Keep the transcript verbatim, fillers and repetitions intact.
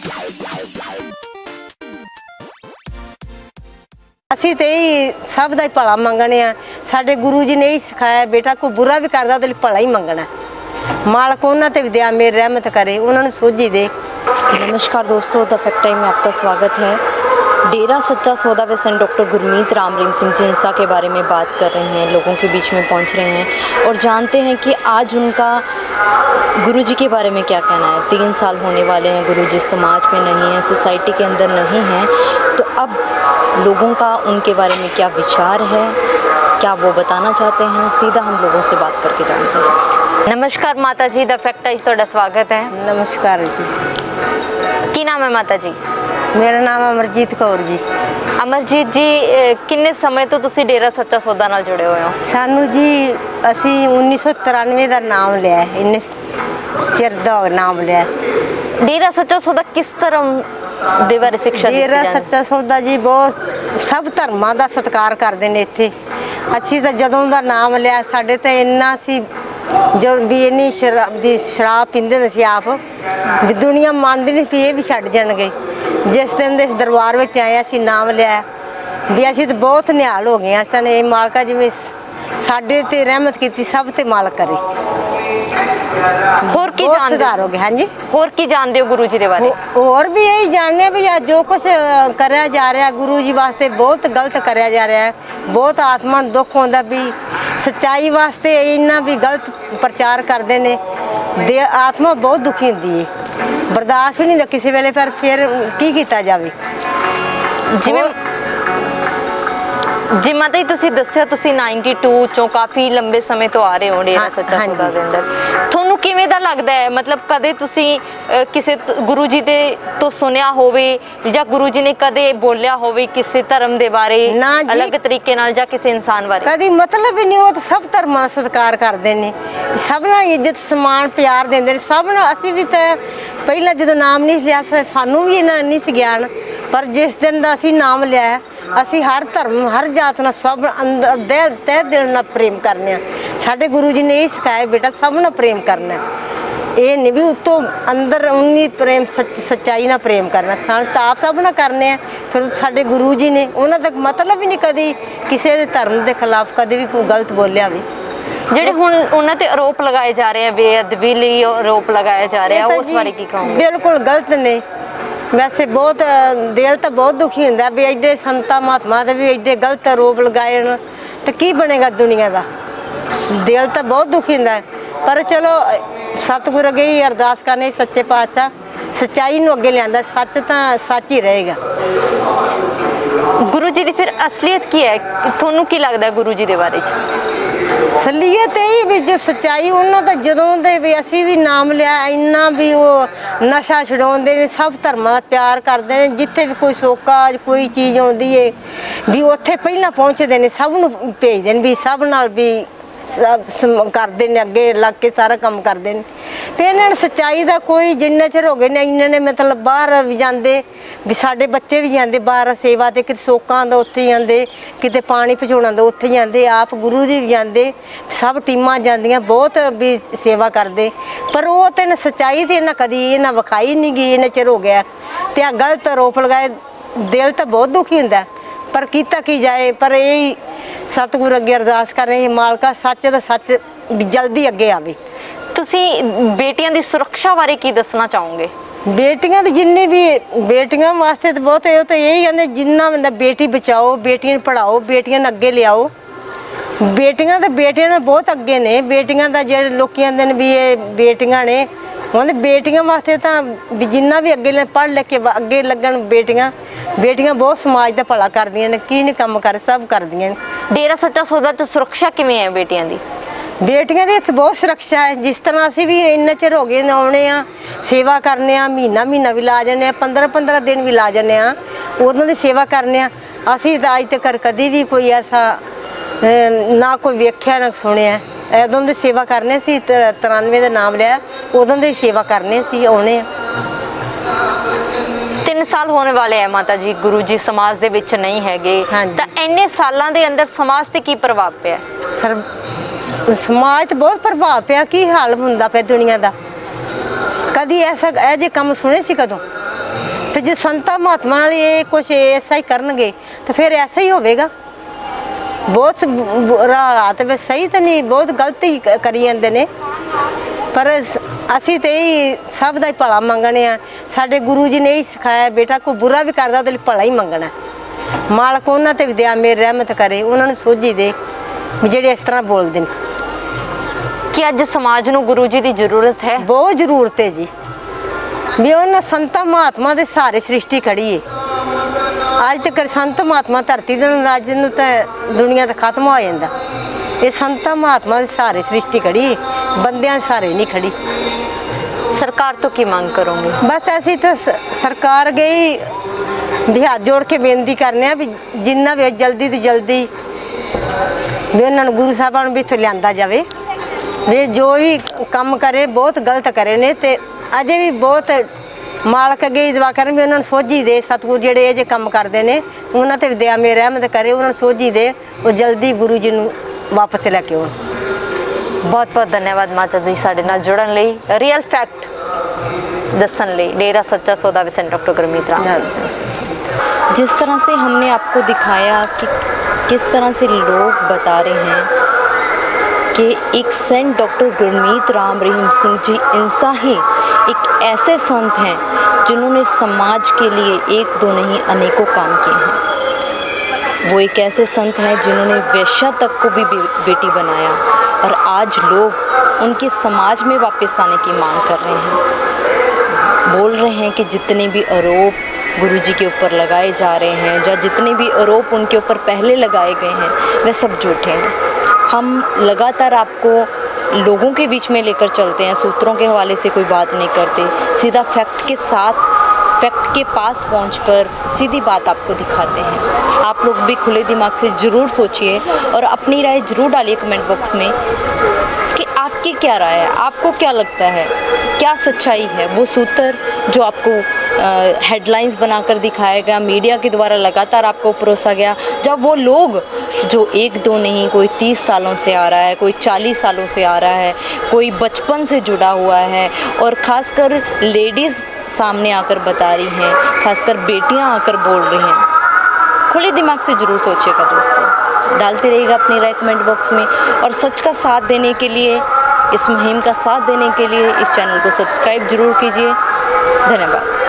ਅਸੀਂ ਤੇ ਸਭ ਦਾ ਹੀ ਭਲਾ ਮੰਗਣੇ ਆ। ਸਾਡੇ ਗੁਰੂ जी ने ही सिखाया बेटा कोई बुरा भी करदा तो भला ही मंगना। मालक उन्होंने ते विद्या मेरी रहमत करे, उन्होंने सोझी दे। नमस्कार दोस्तों, द फैक्ट टाइम में आपका स्वागत है। डेरा सच्चा सौदा व संत डॉक्टर गुरमीत राम रहीम सिंह जिनसा के बारे में बात कर रहे हैं, लोगों के बीच में पहुंच रहे हैं और जानते हैं कि आज उनका गुरुजी के बारे में क्या कहना है। तीन साल होने वाले हैं, गुरुजी समाज में नहीं है, सोसाइटी के अंदर नहीं है, तो अब लोगों का उनके बारे में क्या विचार है, क्या वो बताना चाहते हैं, सीधा हम लोगों से बात करके जानते हैं। नमस्कार माता जी, द फैक्ट टाइम ਤੁਹਾਡਾ स्वागत है। नमस्कार जी। की नाम है माता जी? मेरा नाम अमरजीत कौर जी। अमरजीत जी, किन्ने समय तो तुसी डेरा सच्चा सौदा नाल जुड़े हुए हो? सानू जी असी उन्नीस सौ तिरानवे का नाम लिया, इन्ने चिर दा नाम लिया। डेरा सच्चा सौदा किस धर्म दे बारे शिक्षा? डेरा सच्चा सौदा जी बहुत सब धर्मां दा सत्कार करदे ने इत्थे। असी तो जदों दा नाम लिया साडे ते इन्ना सी जो भी इन्नी शराब भी शराब पींदे ने सी आप भी दुनिया मानदी नहीं भी ये भी छड्ड जाणगे। जिस दिन दे दरबार विच आए असी नाम लिया भी असी तो बहुत निहाल हो गए। अस तां मालका जिवें साडे ते रहमत कीती सब ते मालक करे। होर की जानदे सुधार हो गया? हाँ जी, होर की जानदे हो गुरु जी दे बारे? और भी यही जानने भी जो कुछ कराया जा रहा है गुरु जी वास्ते बहुत गलत कराया जा रहा है। बहुत आत्मा ਨੂੰ दुख होंदा भी सच्चाई वास्ते इन्ना भी गलत प्रचार करते हैं। दे आत्मा बहुत दुखी होती है, बर्दाश्त नहीं होता किसी वेले। पर फिर की किया जाए? जिवें जी माता जी तुसी दस्सिया तुसी बानवे चों काफ़ी लंबे समय तो आ रहे हो डेरा सच्चा सौदा दे अंदर। ਤੁਹਾਨੂੰ ਕਿਵੇਂ ਦਾ ਲੱਗਦਾ ਹੈ, ਮਤਲਬ ਕਦੇ ਤੁਸੀਂ ਕਿਸੇ ਗੁਰੂ ਜੀ ਦੇ ਤੋਂ ਸੁਨਿਆ ਹੋਵੇ ਜਾਂ ਗੁਰੂ ਜੀ ਨੇ ਕਦੇ ਬੋਲਿਆ ਹੋਵੇ ਕਿਸੇ ਧਰਮ ਦੇ ਬਾਰੇ ਅਲੱਗ ਤਰੀਕੇ ਨਾਲ ਜਾਂ ਕਿਸੇ ਇਨਸਾਨ ਬਾਰੇ? ਕਦੀ ਮਤਲਬ ਹੀ ਨਹੀਂ। ਉਹ ਤਾਂ ਸਭ ਧਰਮਾਂ ਦਾ ਸਤਿਕਾਰ ਕਰਦੇ ਨੇ, ਸਭ ਨਾਲ ਇੱਜ਼ਤ ਸਮਾਨ ਪਿਆਰ ਦਿੰਦੇ ਨੇ ਸਭ ਨਾਲ। ਅਸੀਂ ਵੀ ਤਾਂ ਪਹਿਲਾਂ ਜਦੋਂ ਨਾਮ ਨਹੀਂ ਲਿਆ ਸਾਨੂੰ ਵੀ ਇਹਨਾਂ ਨਹੀਂ ਸੀ ਗਿਆਨ, ਪਰ ਜਿਸ ਦਿਨ ਦਾ ਅਸੀਂ ਨਾਮ ਲਿਆ ਅਸੀਂ ਹਰ ਧਰਮ ਹਰ ਜਾਤ ਨਾਲ ਸਭ ਅੰਦਰ ਦਿਲ ਤਹਿ ਦਿਲ ਨਾਲ ਪ੍ਰੇਮ ਕਰਨੇ ਆ। ਸਾਡੇ ਗੁਰੂ ਜੀ ਨੇ ਇਹ ਸਿਖਾਇਆ बेटा सब ना प्रेम करना, ये नहीं भी उत्तों अंदर उन्नी प्रेम सच सच्चाई ना प्रेम करना। सान तो आप सब ना करने हैं। फिर साढ़े गुरु जी ने उन्होंने तक मतलब ही नहीं कभी किसी के धर्म के खिलाफ कभी भी कोई गलत बोलिया भी। ਜਿਹੜੇ ਹੁਣ ਉਹਨਾਂ ਤੇ ਆਰੋਪ ਲਗਾਏ ਜਾ ਰਹੇ ਆ, ਬੇਅਦਬੀ ਲਈ ਆਰੋਪ ਲਗਾਏ ਜਾ ਰਹੇ ਆ, ਉਸ ਬਾਰੇ ਕੀ ਕਹੋਗੇ? ਬਿਲਕੁਲ ਗਲਤ ਨੇ। ਵੈਸੇ ਬਹੁਤ ਦਿਲ ਤਾਂ ਬਹੁਤ ਦੁਖੀ ਹੁੰਦਾ ਵੀ ਐਡੇ ਸੰਤਾਂ ਮਹਾਤਮਾ ਦੇ ਵੀ ਐਡੇ ਗਲਤ ਆਰੋਪ ਲਗਾਏ ਤਾਂ ਕੀ ਬਣੇਗਾ ਦੁਨੀਆ ਦਾ। दिल तो बहुत दुखी होंदा है, पर चलो सतगुर अगे ही अरदास करने सच्चे पातशाह सच्चाई नूं अगे लिआंदा, सच तो सच ही रहेगा। गुरु जी की फिर असलीयत की है, थोनू की लगता है गुरु जी के बारे? असलीयत यही भी जो सच्चाई उन्होंने तो जदों दे भी असी भी नाम लिया इन्ना भी वो नशा छुड़ाउंदे ने, सब धर्मां दा प्यार करते हैं। जिथे भी कोई सोका कोई चीज़ आउंदी है भी उत्थे पहलां पहुँचते हैं, सब नूं भेजदे ने भी सब नाल भी करते हैं, अगे लग के सारा काम करते हैं। फिर इन्होंने सच्चाई का कोई जिन्ने चिर हो गए ने इन्होंने मतलब बाहर भी जाते भी साढ़े बच्चे भी जाते बाहर सेवा तो कि सोकां दा उत्थे जाते, किते पानी पहुँचाना दा उत्थे जाते, आप गुरु जी भी जाते, सब टीमां जांदियां बहुत भी सेवा करते। पर वो तो इन्हें सच्चाई तो इन्हें कभी इन्हें विखाई नहीं गई, इन्ने चिर हो गया तो आ गलत आरोप लगाए। दिल तो बहुत दुखी होंदा पर किता की जाए। पर यही सतगुर अगे अरदास कर रहे मालका सच तो सच जल्दी अगे आवे। तुसी बेटियां दी सुरक्षा बारे की दसना चाहोगे? बेटियां दी जिन्नी भी बेटियां वास्ते तो बहुत है, तो यही कहते जिन्ना बंदा बेटी बचाओ, बेटियां पढ़ाओ, बेटियां अगे लियाओ। बेटियां तो बेटियां बहुत अगे ने। बेटियां का जो लोग कहते भी ये बेटियां ने उन्हें बेटियां वास्ते तो भी जिन्ना भी अगे पढ़ लिख के अगे लगन बेटियां बेटियां बहुत समाज का भला करदियां ने, की नहीं काम कर सब करदियां। डेरा सच्चा सौदा तो सुरक्षा किवें है बेटियां दी? बेटियां दी इत्थे बहुत सुरक्षा है। जिस तरह असीं भी इन्ने चिर हो गए आउणे आ सेवा करने आ, महीना महीना भी ला जाने, पंद्रह पंद्रह दिन भी ला जाने, उदों दी सेवा करने। असीं तां अज तक कदी भी कोई ऐसा ना कोई वेख्या ना सुनिया। उदों दी सेवा करने सी, तिरानवे का नाम लिया, उदों दी सेवा करने सी आउणे। तीन साल होने वाले हैं माता जी, गुरु जी समाज दे विच नहीं हैगे, तां इन्ने सालां दे अंदर समाज ते की प्रभाव पिया? सर समाज ते बहुत प्रभाव पिया। की हाल हुंदा पिया दुनिया दा? कदी ऐसा ऐ जे काम सुने सी कदों? ਤੇ ਜੇ ਸੰਤਾਂ ਮਹਾਤਮਾ ਨਾਲ ਇਹ ਕੁਛ ਐਸਾ ਹੀ ਕਰਨਗੇ ਤਾਂ ਫਿਰ ਐਸਾ ਹੀ ਹੋਵੇਗਾ। ਬਹੁਤ ਬੁਰਾ ਹਾਲਾਤ ਵਿੱਚ ਸਹੀ ਤਾਂ ਨਹੀਂ, ਬਹੁਤ ਗਲਤੀ ਕਰੀ ਜਾਂਦੇ ਨੇ, ਪਰ ਅਸੀਂ ਤੇ ਹੀ ਸਭ ਦਾ ਹੀ ਭਲਾ ਮੰਗਣੇ ਆ। ਸਾਡੇ ਗੁਰੂ ਜੀ ਨੇ ਹੀ ਸਿਖਾਇਆ, ਬੇਟਾ ਕੋਈ ਬੁਰਾ ਵੀ ਕਰਦਾ ਉਹਦੇ ਲਈ ਭਲਾ ਹੀ ਮੰਗਣਾ। ਮਾਲਕ ਉਹਨਾਂ ਤੇ ਵਿਦਿਆ ਮੇਰੀ ਰਹਿਮਤ ਕਰੇ, ਉਹਨਾਂ ਨੂੰ ਸੋਝੀ ਦੇ ਜਿਹੜੇ ਇਸ ਤਰ੍ਹਾਂ ਬੋਲਦੇ ਨੇ। ਕਿ ਅੱਜ ਸਮਾਜ ਨੂੰ ਗੁਰੂ ਜੀ ਦੀ ਜ਼ਰੂਰਤ ਹੈ? ਬਹੁਤ ਜ਼ਰੂਰਤ ਹੈ ਜੀ, ਵੀ ਉਹਨਾਂ ਸੰਤਾਂ ਮਹਾਤਮਾ ਦੇ ਸਹਾਰੇ ਸ੍ਰਿਸ਼ਟੀ ਖੜੀ ਹੈ। ਅੱਜ ਤੱਕ ਸੰਤ ਮਹਾਤਮਾ ਧਰਤੀ ਦੇ ਅੱਜ ਨੂੰ ਤਾਂ ਦੁਨੀਆ ਤਾਂ ਖਤਮ ਹੋ ਜਾਂਦਾ। ਇਹ ਸੰਤਾਂ ਮਹਾਤਮਾ ਦੇ ਸਹਾਰੇ ਸ੍ਰਿਸ਼ਟੀ ਖੜੀ ਹੈ, ਬੰਦਿਆਂ ਦੇ ਸਹਾਰੇ ਨਹੀਂ ਖੜੀ। सरकार तो की मांग करोगे? बस ऐसी तो सरकार गई भी हाथ जोड़ के बेनती करने भी जिन्ना भी जल्दी तो जल्दी भी उन्होंने गुरु साहबा भी इत्थों लिया जाए। वे जो भी काम करे बहुत गलत करे ने, ते अजे भी बहुत मालक अगे दुआ कर भी उन्होंने सोझी दे। सतगुरु जेडे ये काम करते हैं उन्होंने तो विद्या में रहमत करे, उन्होंने सोझी दे, वो जल्दी गुरु जी नूं वापस लैके आउण। बहुत बहुत धन्यवाद माता जी साडे नाल जुड़न लई, रियल फैक्ट दसन लई। डेरा सच्चा सौदा विसेंट डॉक्टर गुरमीत राम। जिस तरह से हमने आपको दिखाया कि किस तरह से लोग बता रहे हैं कि एक सेंट डॉक्टर गुरमीत राम रहीम सिंह जी इंसा ही एक ऐसे संत हैं जिन्होंने समाज के लिए एक दो नहीं अनेकों काम किए हैं। वो एक ऐसे संत हैं जिन्होंने वेश्या तक को भी बेटी बनाया और आज लोग उनके समाज में वापस आने की मांग कर रहे हैं। बोल रहे हैं कि जितने भी आरोप गुरुजी के ऊपर लगाए जा रहे हैं या जितने भी आरोप उनके ऊपर पहले लगाए गए हैं वे सब झूठे हैं। हम लगातार आपको लोगों के बीच में लेकर चलते हैं, सूत्रों के हवाले से कोई बात नहीं करते, सीधा फैक्ट के साथ फैक्ट के पास पहुंचकर सीधी बात आपको दिखाते हैं। आप लोग भी खुले दिमाग से ज़रूर सोचिए और अपनी राय ज़रूर डालिए कमेंट बॉक्स में कि आपकी क्या राय है, आपको क्या लगता है, क्या सच्चाई है। वो सूत्र जो आपको हेडलाइंस बनाकर दिखाया गया, मीडिया के द्वारा लगातार आपको परोसा गया, जब वो लोग जो एक दो नहीं कोई तीस सालों से आ रहा है, कोई चालीस सालों से आ रहा है, कोई बचपन से जुड़ा हुआ है, और ख़ासकर लेडीज़ सामने आकर बता रही हैं, खासकर बेटियां आकर बोल रही हैं। खुले दिमाग से ज़रूर सोचिएगा दोस्तों, डालते रहिएगा अपनी राय कमेंट बॉक्स में, और सच का साथ देने के लिए, इस मुहिम का साथ देने के लिए इस चैनल को सब्सक्राइब ज़रूर कीजिए। धन्यवाद।